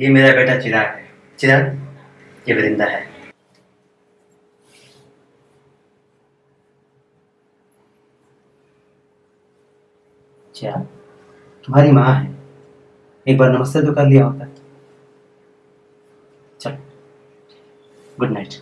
ये मेरा बेटा चिराग है। चिराग, ये वृंदा है। क्या तुम्हारी माँ है? एक बार नमस्ते तो कर लिया होता। चल, गुड नाइट।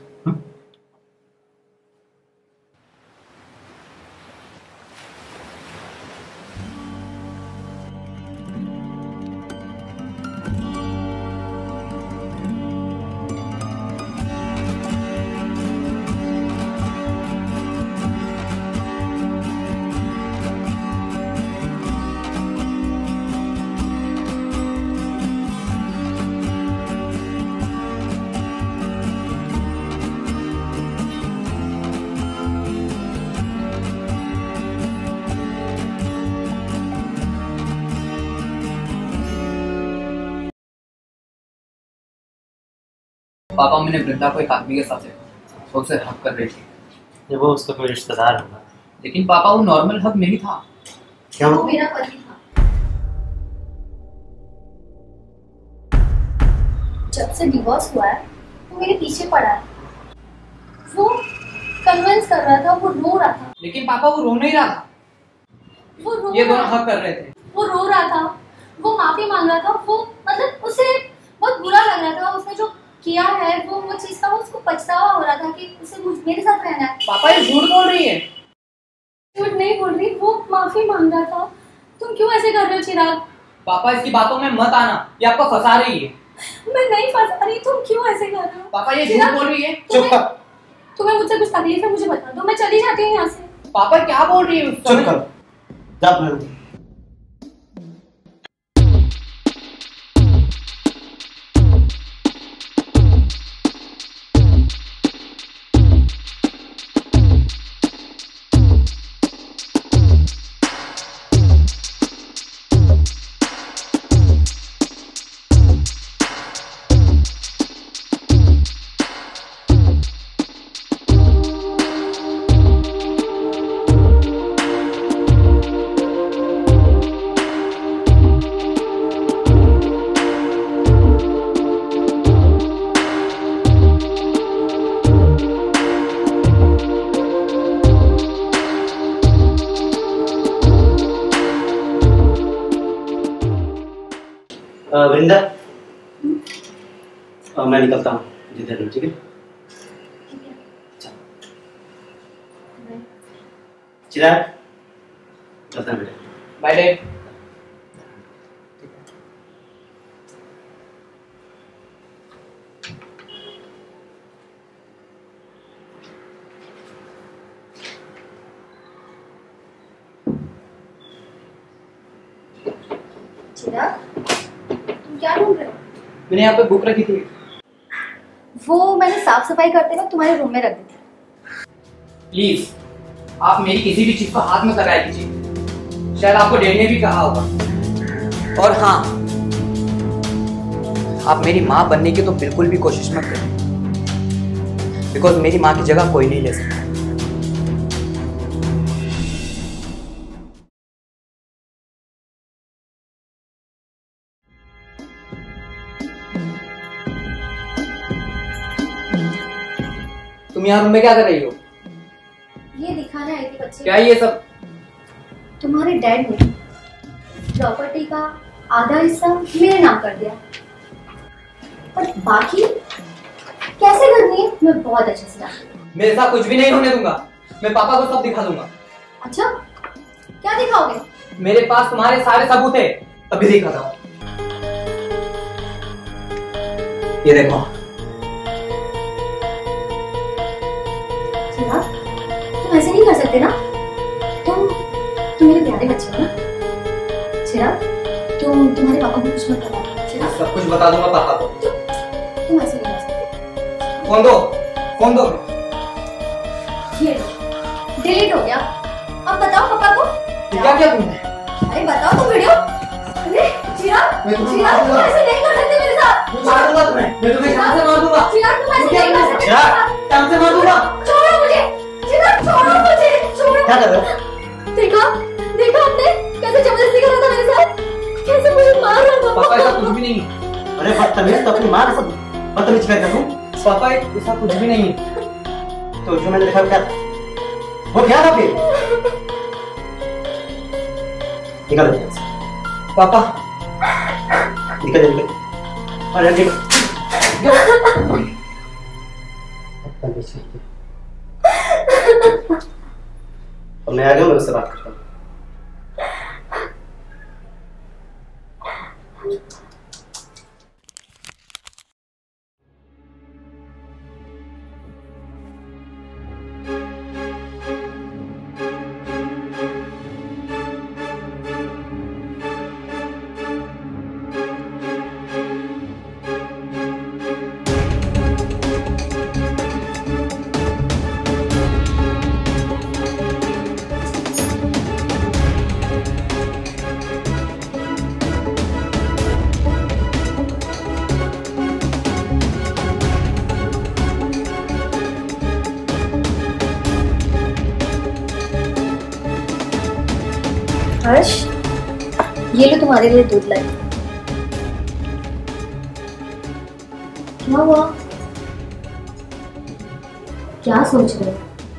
पापा मैंने वृंदा को एक आदमी के साथ देखा, वो उसे हक कर रही थी। ये वो उसका कोई रिश्तेदार होगा। लेकिन पापा वो नॉर्मल हक नहीं था। क्या वो मेरा पति था। जब से डिवोर्स हुआ है वो मेरे पीछे पड़ा है। वो कन्विंस कर रहा था, वो रो रहा था। लेकिन पापा वो रो नहीं रहा था, ये दोनों हक कर रहे थे। वो रो रहा था, वो माफी मांग रहा था। वो मतलब उसे बहुत बुरा लग रहा था, उसने जो किया है वो चीज का उसको पछतावा हो रहा था कि उसे मेरे साथ रहना है। पापा ये झूठ बोल रही है। झूठ नहीं बोल रही, वो माफी मांग रहा था। तुम क्यों ऐसे कर रहे हो चिराग? पापा इसकी बातों में मत आना, ये आपको फंसा रही है। मैं नहीं फंसा रही, तुम क्यों ऐसे कर रहे हो? पापा ये झूठ बोल रही है। चुप कर। तुम्हें मुझसे कुछ तकलीफ है मुझे बता दो, मैं चली जाती हूँ यहाँ से। पापा क्या बोल रही है? चुप कर, जा अपने रूम। वृंदा, मैं निकलता हूँ, जिधर ठीक है? चिराग, चलता हूँ बेटा। Bye dad. चिराग, क्या ढूंढ रहे हो? मैंने यहाँ पे बुक रखी थी। वो मैंने साफ सफाई करते वक्त तुम्हारे रूम में रख दी थी। प्लीज आप मेरी किसी भी चीज को हाथ में लगाया कीजिए। शायद आपको डैड ने भी कहा होगा। और हाँ, आप मेरी माँ बनने की तो बिल्कुल भी कोशिश मत करें, बिकॉज मेरी माँ की जगह कोई नहीं ले सकता। तुम यहाँ रूम में क्या कर रही हो? ये दिखाने आई थी बच्चे। क्या ये सब? तुम्हारे डैड ने प्रॉपर्टी का आधा हिस्सा मेरे नाम कर दिया, पर बाकी कैसे करनी है मैं बहुत अच्छे से जानती हूँ। मेरे साथ कुछ भी नहीं होने दूंगा, मैं पापा को सब दिखा दूंगा। अच्छा, क्या दिखाओगे? मेरे पास तुम्हारे सारे सबूत है, अभी दिखाता हूँ। ये देखो। चिराग, तुम ऐसे नहीं कर सकते ना। तुम मेरे प्यारे बच्चे हो ना। चिराग, तुम्हारे पापा को कुछ मत बताना। चिराग, सब कुछ बता दूंगा पापा को। तुम ऐसे नहीं कर सकते। फोन दो, फोन दो। ये लो, डिलीट हो गया। अब बताओ पापा को। क्या किया तुमने? अरे बताओ तुम वीडियो। अरे चिराग, मैं तुम्हें चिराग, तुम ऐसे नहीं कर सकते मेरे साथ। मैं मार दूंगा तुम्हें, मैं तुम्हें जान से मार दूंगा। चिराग, तुम ऐसे नहीं कर सकते। चिराग, जान से मार दूंगा। छोड़ो मुझे। चिराग, छोड़ो मुझे। छोड़ो। क्या कर रहे हो? देखा देखा आपने कैसे जबरदस्ती कर रहा था मेरे साथ, कैसे मुझे मार रहा था। पापा ऐसा कुछ भी नहीं। अरे बदतमीज तो अपनी माँ के साथ बदतमीज कर दूं। पापा ऐसा कुछ भी नहीं है। तो जो मैंने देखा वो क्या था? वो क्या था फिर? निकल यहाँ से। पापा निकल निकल। अरे निकल। बदतमीज करके। अब मैं आ गया, मैं उससे बात करता हूँ। हर्ष, ये लो तुम्हारे लिए दूध लाई। क्या हुआ? क्या सोच रहे हो?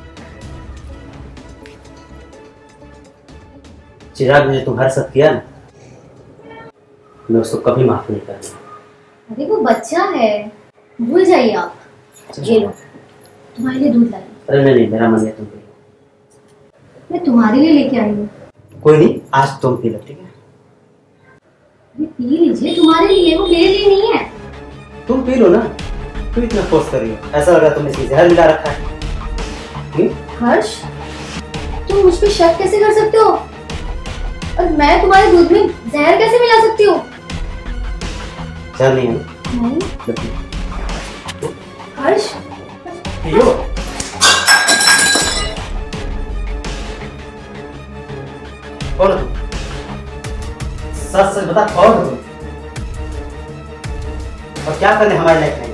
चिराग ने तुम्हारे साथ किया ना, मैं उसको कभी माफ नहीं करूंगा। अरे वो बच्चा है, भूल जाइए आप। ये लो तुम्हारे लिए दूध लाई। अरे नहीं, मेरा मन है, तुम पी लो। मैं तुम्हारे लिए लेके आई हूँ। कोई नहीं, आज तुम पी लो, ठीक है? पी लीजिए, तुम्हारे लिए, वो मेरे लिए नहीं है। तुम पी लो ना, क्यों इतना फोर्स कर रही हो? ऐसा लग रहा तुमने इसमें जहर मिला रखा है। हर्ष, तुम मुझ पे शक कैसे कर सकते हो? और मैं तुम्हारे दूध में जहर कैसे मिला सकती हूँ? जहर नहीं है ना? नहीं। लो, पी। हर्ष, पियो। कौन हो तुम? सच सच बता, कौन हो तुम? और क्या करने हमारे लायक नहीं?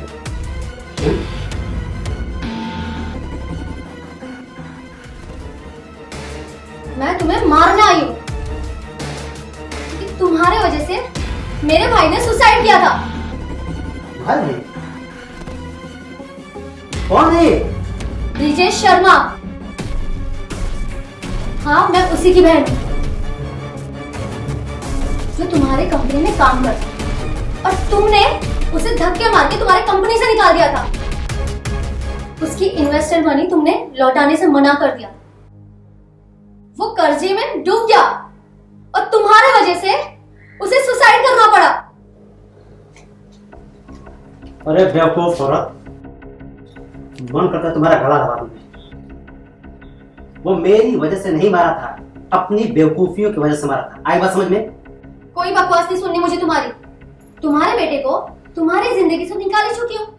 मैं तुम्हें मारने आई हूँ क्योंकि तुम्हारे वजह से मेरे भाई ने सुसाइड किया था। भाई नहीं? कौन है? ब्रिजेश शर्मा। हाँ, मैं उसी की बहन हूँ जो तुम्हारे कंपनी में काम करता है, और तुमने उसे धक्के मार के तुम्हारी कंपनी से निकाल दिया था। उसकी इन्वेस्टर मनी तुमने लौटाने से मना कर दिया। वो कर्जे में डूब गया और तुम्हारे वजह से उसे सुसाइड करना पड़ा। अरे बेवकूफ औरत, मन करता है तुम्हारा गला दबा दूं। वो मेरी वजह से नहीं मारा था, अपनी बेवकूफियों की वजह से मारा था। आई बात समझ में? कोई बकवास नहीं सुननी मुझे तुम्हारी। तुम्हारे बेटे को तुम्हारी जिंदगी से निकाल ही चुकी हूँ।